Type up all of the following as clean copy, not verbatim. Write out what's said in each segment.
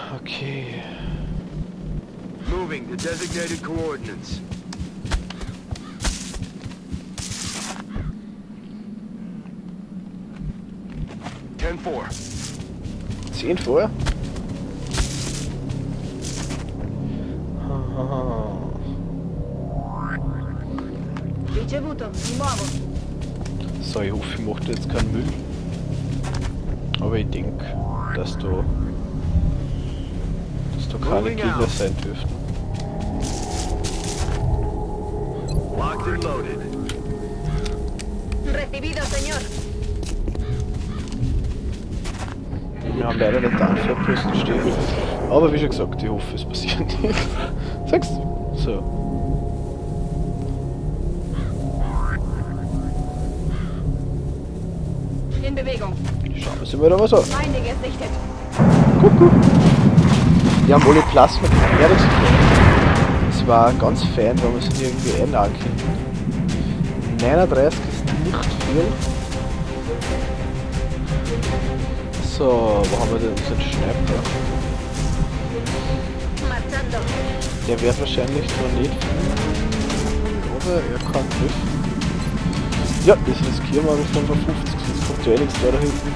Okay. Moving to designated coordinates. Ten four. 10 vor? Ricevuto, mi muovo. So, ich hoffe, ich mache da jetzt keinen Müll. Aber ich denke, dass da keine Gegner sein dürften. Locked and loaded. Recibido, señor. Wir haben leider nicht den Anfahrposten stehen. Aber wie schon gesagt, ich hoffe, es passiert nicht. Sagst du? So. In Bewegung. Schauen wir uns mal da was an. Feinde gesichtet. Kuckuck. Die haben alle Plasma. Ja, das war ganz fein, wenn wir sie irgendwie einladen können. 39 ist nicht viel. So, wo haben wir denn unseren Schneiper? Marchando. Der wird wahrscheinlich noch nicht viel, aber er kann treffen. Ja, das riskieren wir mit 55, sonst kommt ja nichts da hinten.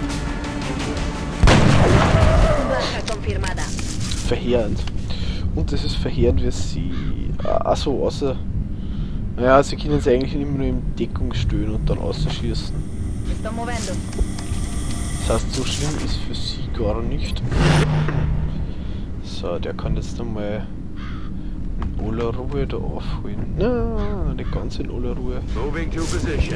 Baja confirmada. Verheerend. Und das ist verheerend, wie sie... Achso, außer... Ja, sie können es eigentlich immer nur in Deckung stehen und dann ausschießen. Sto movendo. Das heißt, so schlimm ist für sie gar nicht. So, der kann jetzt einmal in aller Ruhe da aufholen. Na, nicht ganz in aller Ruhe. Moving to position.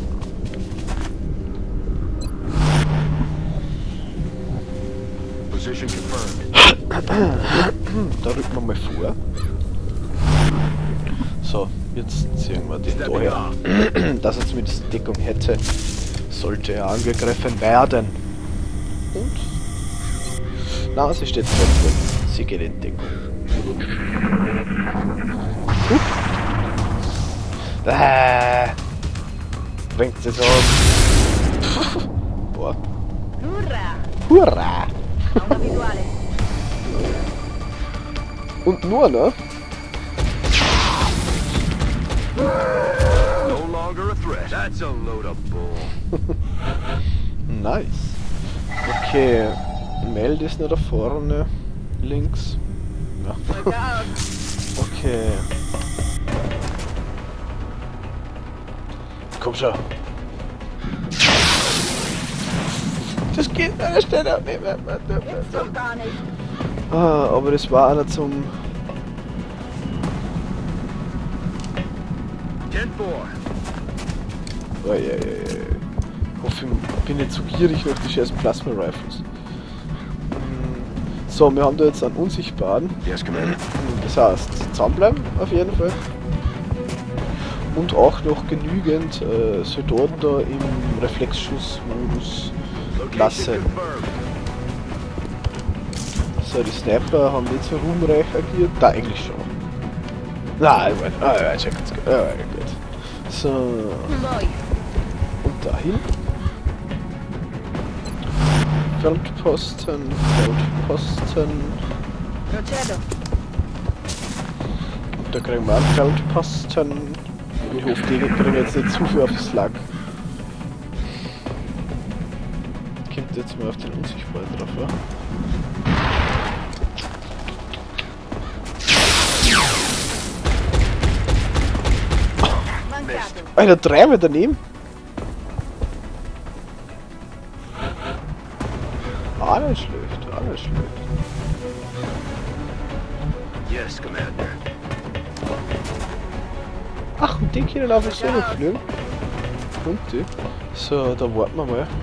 Position confirmed. Da rücken wir mal vor. So, jetzt ziehen wir den da her. Dass er zumindest Deckung hätte, sollte er angegriffen werden. Und? Na, sie steht trotzdem. Sie geht in Deckung. Bringt sie so. Boah. Hurra. Hurra! Una visuale. Und nur, ne? No longer a threat. That's a load of bull. Nice. Okay. Meld ist noch da vorne. Links. Ja. Look out. Okay. Komm schon. Das geht an der Stelle auch nicht mehr. Jetzt doch gar nicht. Ah, aber das war einer zum... 10-4. Oh, ja. Ich hoffe, ich bin nicht zu gierig auf die scheiß Plasma Rifles. So, wir haben da jetzt einen Unsichtbaren. Yes, Commander. Das heißt, zusammenbleiben auf jeden Fall. Und auch noch genügend Soldaten da im Reflexschussmodus lassen. Location confirmed. So, die Sniper haben nicht so ruhmreich agiert. Da eigentlich schon. Nein, ich meine, check jetzt. Gut. So, Voy. und dahin. Feldposten. Procedo. Da kriegen wir einen Feldposten. Ich hoffe, die kriegen jetzt nicht zu viel auf das Lack. Kommt jetzt mal auf den Unsichtbaren drauf, ja? Mancato. Alter, 3 Meter daneben? Nicht schlecht. Yes, Commander. Ach, und den können einfach so noch fliegen. Und die. So, da warten wir mal.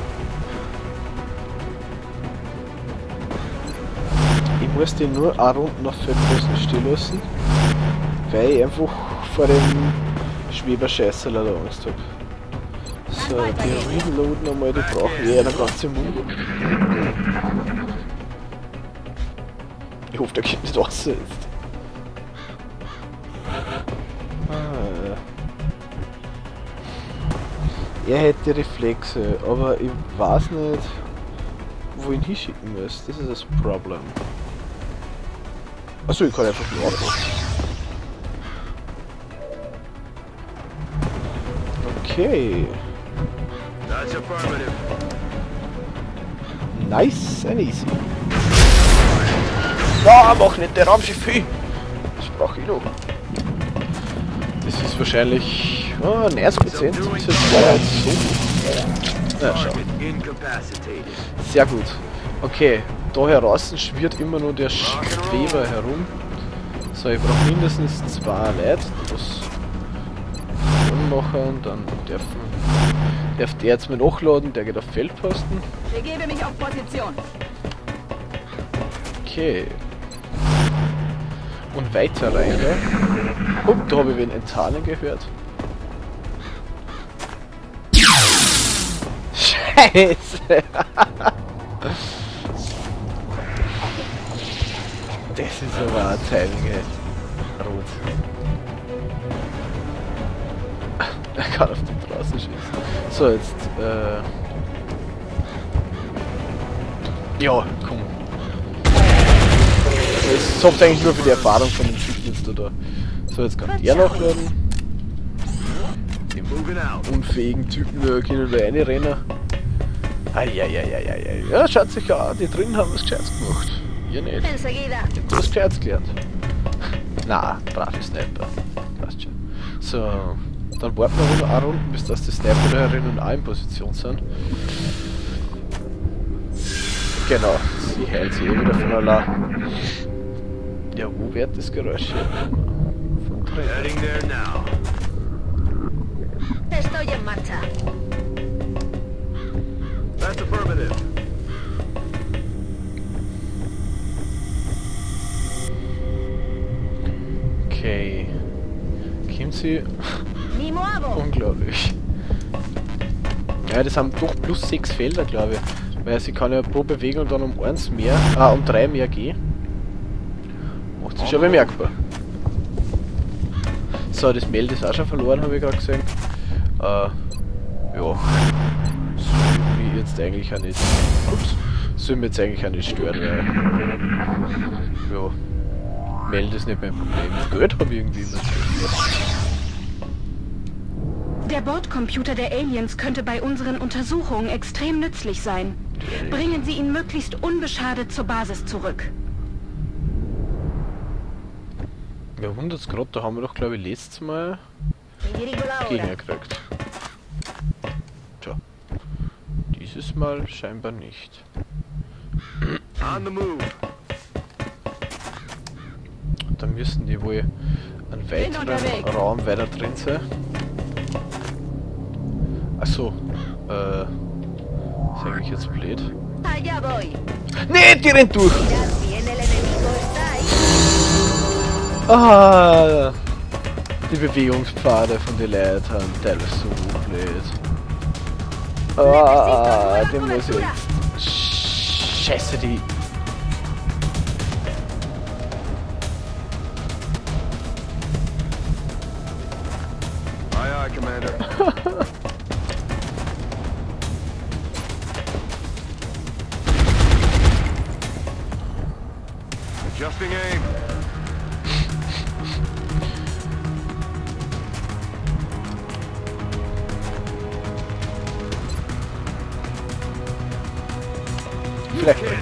Ich muss den nur eine Runde nach Feldposten stehen lassen, weil ich einfach vor dem Schweberscheißer leider Angst habe. So, die reloaden einmal, die brauchen eher eine ganze Mund. Ich hoffe, der geht nicht raus jetzt. Er hätte Reflexe, aber ich weiß nicht, wo ich ihn hinschicken muss. Das ist das Problem. Achso, ich kann einfach nur abmachen. Okay. That's affirmative. Nice and easy. Na, mach nicht der Raumschiff hin! Das brauche ich noch. Das ist wahrscheinlich... Oh, 90%. Das ist jetzt so gut. Na, schau. Target incapacitated. Sehr gut. Okay, da heraus schwirrt immer nur der Streber herum. So, ich brauche mindestens 2 Leute, die das machen. Dann darf der jetzt mal nachladen, der geht auf Feldposten. Begebe mich auf Position. Okay. Und weiter rein, ja? Oh, da habe ich wen enttarnen gehört. Scheiße! Das ist aber ein Timing, ey. Rot. Er kann auf die Straße schießen. So, jetzt, ja, komm. Das sorgt eigentlich nur für die Erfahrung von dem Typen jetzt da. So, jetzt kann der nachladen. Moving out. Unfähigen Typen, da können wir reinrennen. Eieieiei. Ja, schaut sich an, die drinnen haben was Gescheites gemacht. Ihr nicht. Enseguida. Ich hab was Gescheites gelernt. Na, brave Sniper. Passt schon. So, dann warten wir noch eine Runde, bis das die Sniperinnen auch in Position sind. Genau, sie hält sich eh wieder von allein. Ja, wo wird das Geräusch hier? Von drin. Heading there now. Estoy en marcha. That's affirmative. Okay. Kommt sie? Ni muevo. Unglaublich. Ja, das haben doch plus 6 Felder, glaube ich. Weil sie kann ja pro Bewegung dann um 1 mehr, um 3 mehr gehen. Macht sich schon bemerkbar. So, das Meld ist auch schon verloren, habe ich gerade gesehen. Ja. Soll mich jetzt eigentlich auch nicht. Ups. Soll mich jetzt eigentlich auch nicht stören, weil. Ja. Meld ist nicht mein Problem. Geld habe ich irgendwie immer. Der Bordcomputer der Aliens könnte bei unseren Untersuchungen extrem nützlich sein. Bringen Sie ihn möglichst unbeschadet zur Basis zurück. Ja, 100 Grad, da haben wir doch, glaube ich, letztes Mal Me dirigo la hora. Gegner gekriegt. Tja. Dieses Mal scheinbar nicht. On the move. Da müssen die wohl einen weiteren unterwegs. Raum weiter drin sein. Achso, ist eigentlich jetzt blöd. Allá voy. Nee, die rennt durch! Ya bien, el enemigo está ahí. Ah, die Bewegungspfade von den Leuten haben teilweise so blöd. Ah, den muss ich jetzt... Scheiße, die... Aye, aye, Commander. Adjusting aim. Vielleicht bringt's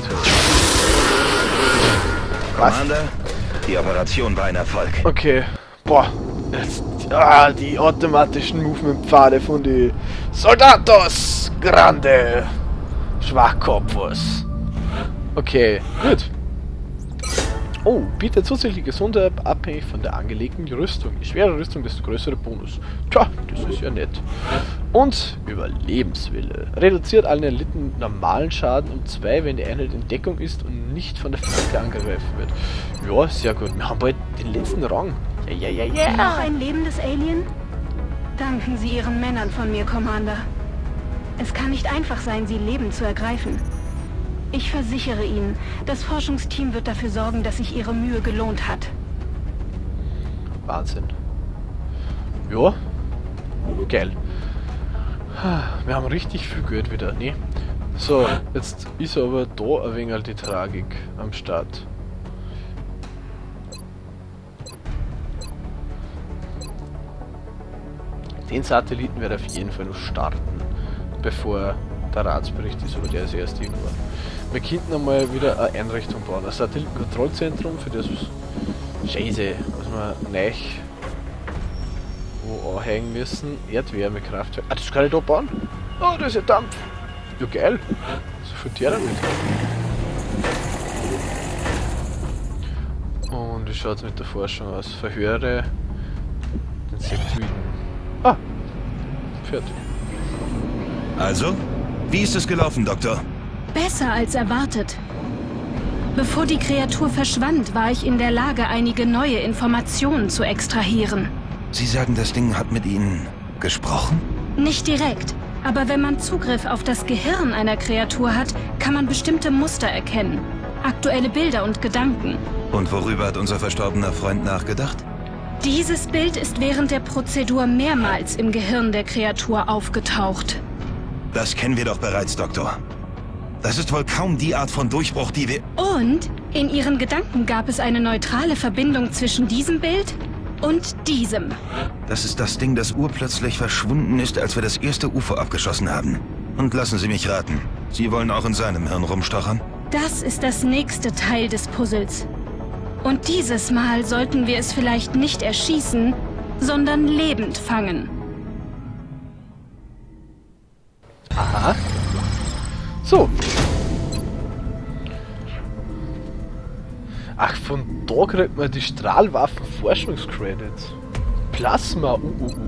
was. Commander, die Operation war ein Erfolg. Okay, boah, jetzt, die automatischen Movement-Pfade von die Soldatos Grande Schwachkopfers. Okay, gut. Oh, bietet zusätzliche Gesundheit abhängig von der angelegten Rüstung. Je schwere Rüstung, desto größere Bonus. Tja, das ist ja nett. Und Überlebenswille. Reduziert allen erlitten normalen Schaden um 2, wenn die Einheit in Deckung ist und nicht von der Flanke angegriffen wird. Ja, sehr gut. Wir haben bald den letzten Rang. Ja. Noch ein lebendes Alien? Danken Sie Ihren Männern von mir, Commander. Es kann nicht einfach sein, sie lebend zu ergreifen. Ich versichere Ihnen, das Forschungsteam wird dafür sorgen, dass sich Ihre Mühe gelohnt hat. Wahnsinn. Ja. Geil. Wir haben richtig viel Geld wieder, ne? So, jetzt ist aber da ein wenig die Tragik am Start. Den Satelliten werde ich auf jeden Fall noch starten, bevor der Ratsbericht ist, aber der ist erst irgendwann. Wir könnten einmal wieder eine Einrichtung bauen, ein Satellitenkontrollzentrum für das Scheiße, was wir neu wo anhängen müssen. Erdwärmekraftwerk. Ah, das kann ich da bauen? Oh, da ist ja Dampf. Ja, geil. So viel Terra mit. Und wie schaut es mit der Forschung aus? Verhöre den Sektoiden. Ah, fertig. Also, wie ist es gelaufen, Doktor? Besser als erwartet. Bevor die Kreatur verschwand, war ich in der Lage, einige neue Informationen zu extrahieren. Sie sagen, das Ding hat mit Ihnen gesprochen? Nicht direkt, aber wenn man Zugriff auf das Gehirn einer Kreatur hat, kann man bestimmte Muster erkennen. Aktuelle Bilder und Gedanken. Und worüber hat unser verstorbener Freund nachgedacht? Dieses Bild ist während der Prozedur mehrmals im Gehirn der Kreatur aufgetaucht. Das kennen wir doch bereits, Doktor. Das ist wohl kaum die Art von Durchbruch, die wir... Und in ihren Gedanken gab es eine neutrale Verbindung zwischen diesem Bild und diesem. Das ist das Ding, das urplötzlich verschwunden ist, als wir das erste UFO abgeschossen haben. Und lassen Sie mich raten, Sie wollen auch in seinem Hirn rumstochern? Das ist das nächste Teil des Puzzles. Und dieses Mal sollten wir es vielleicht nicht erschießen, sondern lebend fangen. Aha. So. Ach, von da kriegt man die Strahlwaffen-Forschungscredits. Plasma,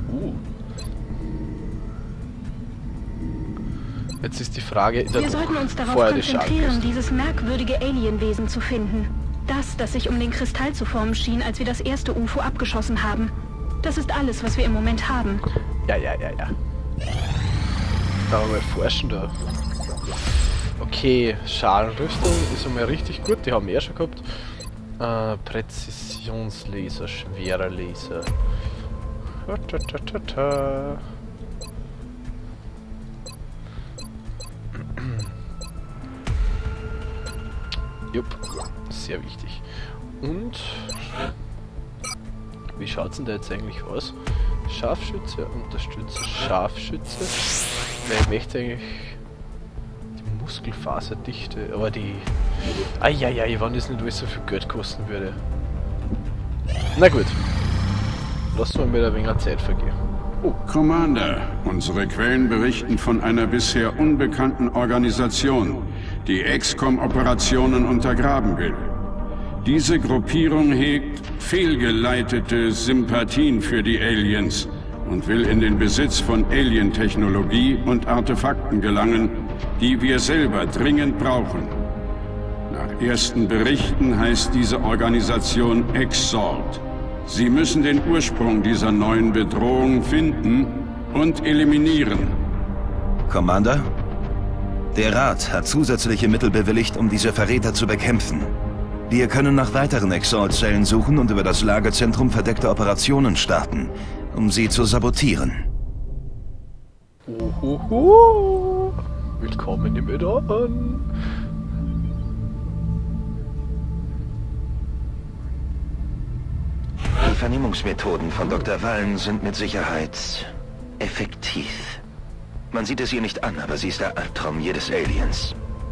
Jetzt ist die Frage... Wir sollten uns darauf konzentrieren, dieses merkwürdige Alienwesen zu finden. Das sich um den Kristall zu formen schien, als wir das erste UFO abgeschossen haben. Das ist alles, was wir im Moment haben. Ja. Da haben wir forschen da. Okay, Schalenrüstung ist einmal richtig gut, die haben wir ja schon gehabt. Präzisionslaser, schwerer Laser. Jupp, sehr wichtig. Und wie schaut's denn da jetzt eigentlich aus? Scharfschütze, Unterstützer, Scharfschütze. Weil ich möchte eigentlich die Muskelfaserdichte, aber die... Eieiei, wann das nicht alles so viel Geld kosten würde. Na gut. Lassen wir mir ein wenig Zeit vergehen. Oh. Commander, unsere Quellen berichten von einer bisher unbekannten Organisation, die XCOM-Operationen untergraben will. Diese Gruppierung hegt fehlgeleitete Sympathien für die Aliens und will in den Besitz von Alien-Technologie und Artefakten gelangen, die wir selber dringend brauchen. Nach ersten Berichten heißt diese Organisation Exalt. Sie müssen den Ursprung dieser neuen Bedrohung finden und eliminieren. Commander? Der Rat hat zusätzliche Mittel bewilligt, um diese Verräter zu bekämpfen. Wir können nach weiteren Exalt-Zellen suchen und über das Lagezentrum verdeckte Operationen starten, um sie zu sabotieren. Ohoho. Willkommen im Iran. Die Vernehmungsmethoden von Dr. Wallen sind mit Sicherheit effektiv. Man sieht es ihr nicht an, aber sie ist der Albtraum jedes Aliens.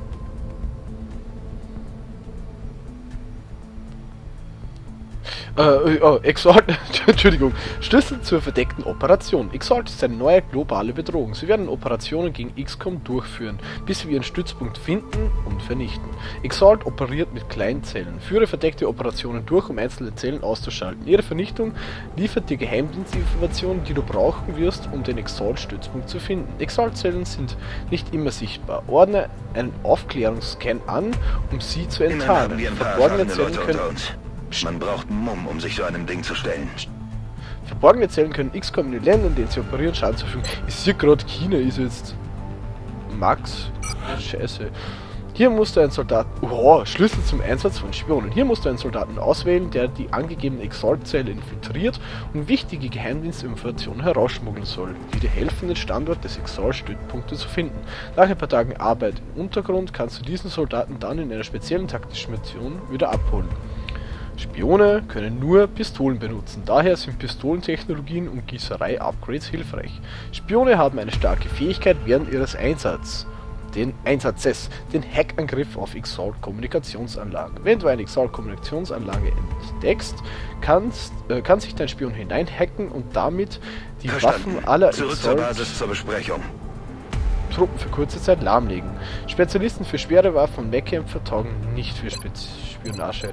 Exalt, Entschuldigung, Schlüssel zur verdeckten Operation. Exalt ist eine neue globale Bedrohung. Sie werden Operationen gegen XCOM durchführen, bis wir ihren Stützpunkt finden und vernichten. Exalt operiert mit kleinen Zellen. Führe verdeckte Operationen durch, um einzelne Zellen auszuschalten. Ihre Vernichtung liefert dir Geheimdienstinformationen, die du brauchen wirst, um den Exalt-Stützpunkt zu finden. Exalt-Zellen sind nicht immer sichtbar. Ordne einen Aufklärungsscan an, um sie zu enttarnen. Verborgene Zellen können... Man braucht Mumm, um sich so einem Ding zu stellen. Verborgene Zellen können XCOM in den Ländern, in denen sie operieren, Schaden zufügen. Ich sehe gerade, China ist jetzt... Max? Scheiße. Hier musst du einen Soldaten... Oh, Schlüssel zum Einsatz von Spionen. Hier musst du einen Soldaten auswählen, der die angegebene Exalt-Zelle infiltriert und wichtige Geheimdienstinformationen herausschmuggeln soll, die dir helfen, den Standort des Exalt-Stützpunktes zu finden. Nach ein paar Tagen Arbeit im Untergrund kannst du diesen Soldaten dann in einer speziellen taktischen Mission wieder abholen. Spione können nur Pistolen benutzen, daher sind Pistolentechnologien und Gießerei-Upgrades hilfreich. Spione haben eine starke Fähigkeit während ihres Einsatzes, den Hackangriff auf Exalt-Kommunikationsanlagen. Wenn du eine Exalt-Kommunikationsanlage entdeckst, kann sich dein Spion hineinhacken und damit die Waffen aller Zurück zur Basis zur Besprechung. Truppen für kurze Zeit lahmlegen. Spezialisten für schwere Waffen und Wehrkämpfer taugen nicht für Spionage.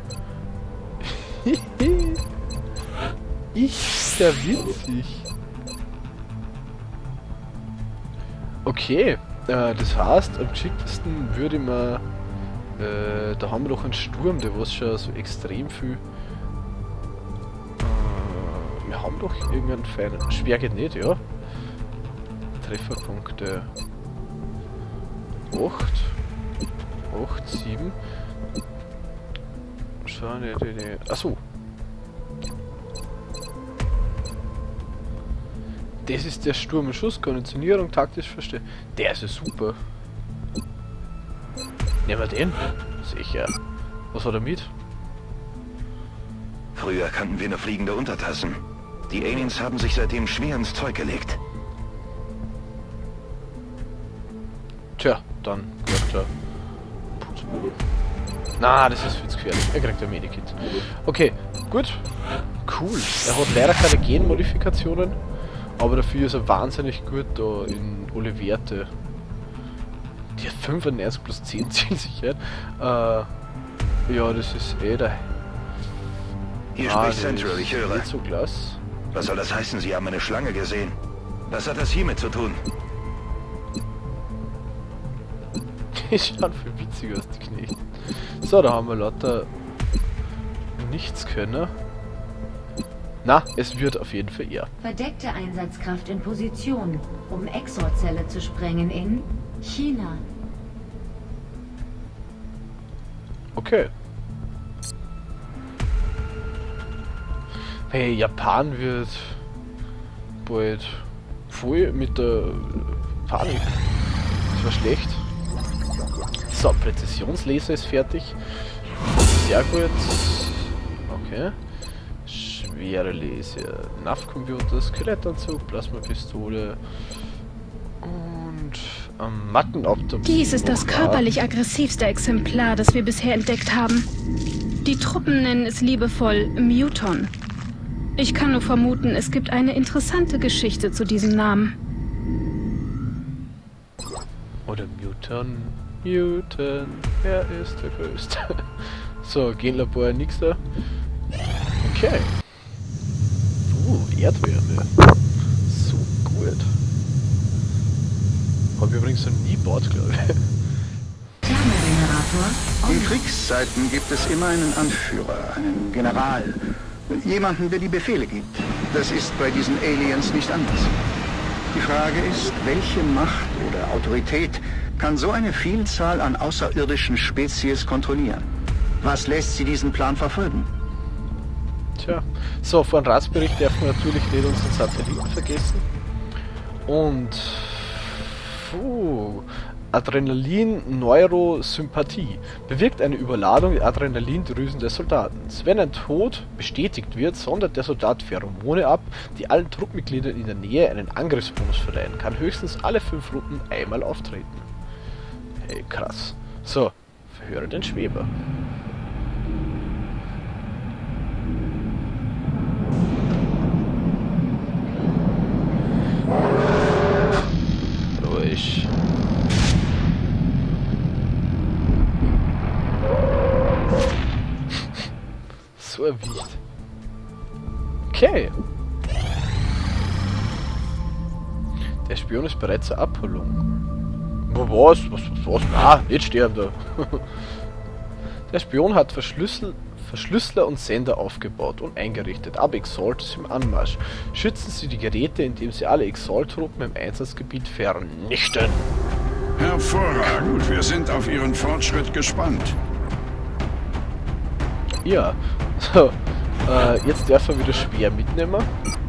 Ist ja witzig. Okay, das heißt, am geschicktesten würde man... da haben wir doch einen Sturm, der was schon so extrem viel... wir haben doch irgendeinen feinen... Schwer geht nicht, ja? Trefferpunkte... 8, 7. Schau, ne. Achso. Das ist der Sturm und Schuss, Konditionierung, taktisch verstehen. Der ist ja super. Nehmen wir den? Sicher. Was hat er mit? Früher kannten wir nur fliegende Untertassen. Die Aliens haben sich seitdem schwer ins Zeug gelegt. Tja, dann kriegt er... Na, das ist viel zu gefährlich. Er kriegt ein Medikit. Okay, gut. Cool. Er hat leider keine Genmodifikationen, aber dafür ist er wahnsinnig gut da in alle Werte. Die hat 95 plus 10 Zielsicherheit. Ja, das ist der... Hier spricht Central, ich höre. Nicht so klasse. Was soll das heißen? Sie haben eine Schlange gesehen. Was hat das hiermit zu tun? Die schauen viel witziger aus, die Knechte. So, da haben wir lauter Nichtskönner. Na, es wird auf jeden Fall eher. Verdeckte Einsatzkraft in Position, um Exorzelle zu sprengen in China. Okay. Hey, Japan wird bald voll mit der Panik. Das war schlecht. So, Präzisionslaser ist fertig. Sehr gut. Okay. Schwere Laser. NAV-Computer, Skelettanzug, Plasmapistole und Mattenoptik. Dies ist das körperlich aggressivste Exemplar, das wir bisher entdeckt haben. Die Truppen nennen es liebevoll Muton. Ich kann nur vermuten, es gibt eine interessante Geschichte zu diesem Namen. Oder Muton. Muton, er ist der Größte. So, Genlabor, nix da. Okay. Erdwärme. So gut. Hab ich übrigens noch nie gebaut, glaube ich. In Kriegszeiten gibt es immer einen Anführer, einen General. Jemanden, der die Befehle gibt. Das ist bei diesen Aliens nicht anders. Die Frage ist, welche Macht oder Autorität kann so eine Vielzahl an außerirdischen Spezies kontrollieren? Was lässt sie diesen Plan verfolgen? Tja, so, vor dem Ratsbericht dürfen wir natürlich nicht unseren Satelliten vergessen. Und... Adrenalin-Neurosympathie bewirkt eine Überladung der Adrenalindrüsen des Soldaten. Wenn ein Tod bestätigt wird, sondert der Soldat Pheromone ab, die allen Truppenmitgliedern in der Nähe einen Angriffsbonus verleihen. Kann höchstens alle 5 Runden einmal auftreten. Hey, krass. So, verhöre den Schweber. Ruhig. So erwiegt. Okay. Der Spion ist bereit zur Abholung. Was? Ah, nicht sterben da. Der Spion hat Verschlüsseler und Sender aufgebaut und eingerichtet. Aber Exalt ist im Anmarsch. Schützen Sie die Geräte, indem Sie alle Exalt-Truppen im Einsatzgebiet vernichten. Hervorragend. Wir sind auf Ihren Fortschritt gespannt. Ja. So. Jetzt darf er wieder schwer mitnehmen.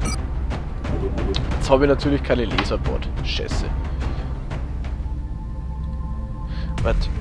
Jetzt habe ich natürlich keine Laserbord. Scheiße. Warte.